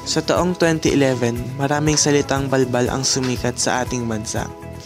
Sa taong 2011, maraming salitang balbal ang sumikat sa ating bansa.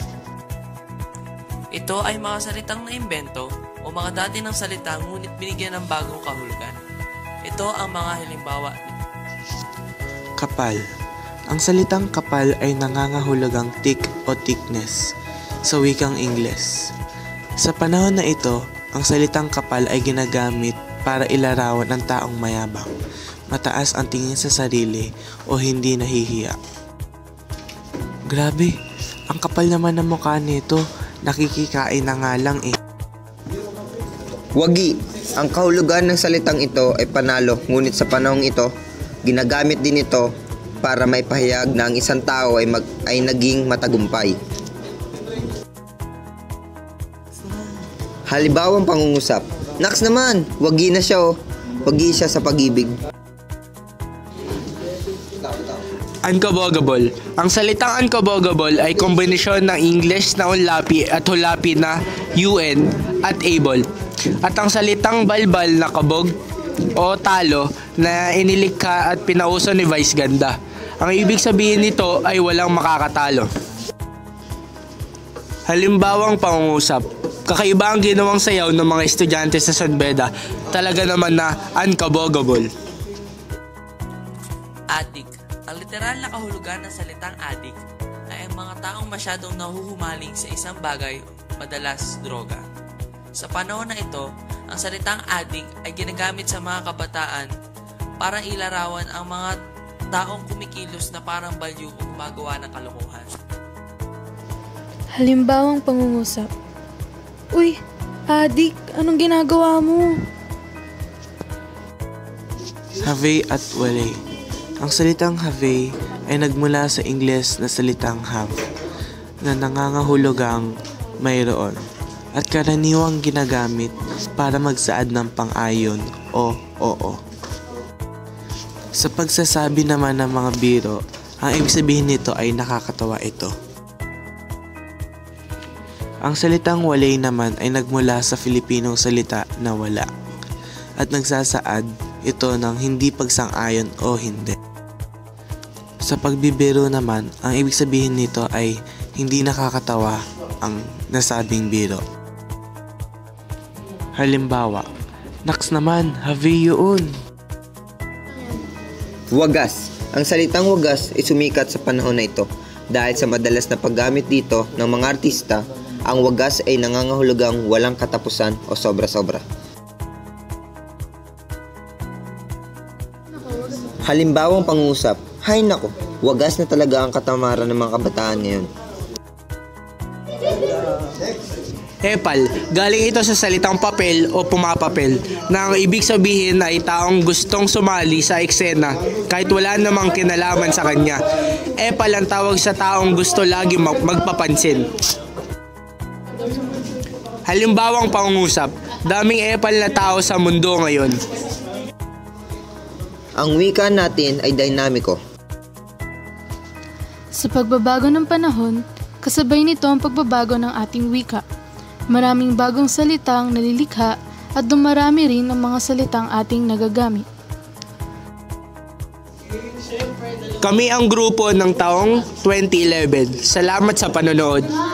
Ito ay mga salitang naimbento o mga dati ng salita ngunit binigyan ng bagong kahulugan. Ito ang mga halimbawa. Kapal. Ang salitang kapal ay nangangahulugang thick o thickness sa wikang Ingles. Sa panahon na ito, ang salitang kapal ay ginagamit para ilarawan ang taong mayabang, mataas ang tingin sa sarili o hindi nahihiya. Grabe, ang kapal naman ng mukha nito, nakikikain na nga lang eh. Wagi. Ang kahulugan ng salitang ito ay panalo, ngunit sa panahong ito, ginagamit din ito para maipahayag na ang isang tao ay naging matagumpay. Halimbawang pangungusap. Naks naman, wagi na siya oh. Wagi siya sa pag-ibig. Unkabogable. Ang salitang unkabogable ay kombinasyon ng English na unlapi at hulapi na UN at able. At ang salitang balbal na kabog o talo na inilikha at pinauso ni Vice Ganda. Ang ibig sabihin nito ay walang makakatalo. Halimbawang pangungusap. Kakaiba ang ginawang sayaw ng mga estudyante sa San Beda. Talaga naman na unkabogable. Adik. Ang literal na kahulugan ng salitang adik ay ang mga taong masyadong nahuhumaling sa isang bagay, madalas droga. Sa panahon na ito, ang salitang adik ay ginagamit sa mga kabataan para ilarawan ang mga taong kumikilos na parang balyo o gumagawa ng kalokohan. Halimbawang pangungusap. Uy, adik, anong ginagawa mo? Have at wale. Ang salitang have ay nagmula sa Ingles na salitang have, na nangangahulugang mayroon, at karaniwang ginagamit para magsaad ng pang-ayon o oo. Sa pagsasabi naman ng mga biro, ang ibig sabihin nito ay nakakatawa ito. Ang salitang walay naman ay nagmula sa Filipinong salita na wala, at nagsasaad ito ng hindi pagsang-ayon o hindi. Sa pagbibiro naman, ang ibig sabihin nito ay hindi nakakatawa ang nasabing biro. Halimbawa, naks naman, have yun. Wagas. Ang salitang wagas ay sumikat sa panahon na ito dahil sa madalas na paggamit dito ng mga artista. Ang wagas ay nangangahulugang walang katapusan o sobra-sobra. Halimbawang pangusap. Hay nako, wagas na talaga ang katamaran ng mga kabataan ngayon. Epal, galing ito sa salitang papel o pumapapel na ang ibig sabihin ay taong gustong sumali sa eksena kahit wala namang kinalaman sa kanya. Epal ang tawag sa taong gusto lagi magpapansin. Halimbawang pangungusap, daming epal na tao sa mundo ngayon. Ang wika natin ay dinamiko. Sa pagbabago ng panahon, kasabay nito ang pagbabago ng ating wika. Maraming bagong salitang nalilikha at dumarami rin ang mga salitang ating nagagamit. Kami ang grupo ng taong 2011. Salamat sa panonood.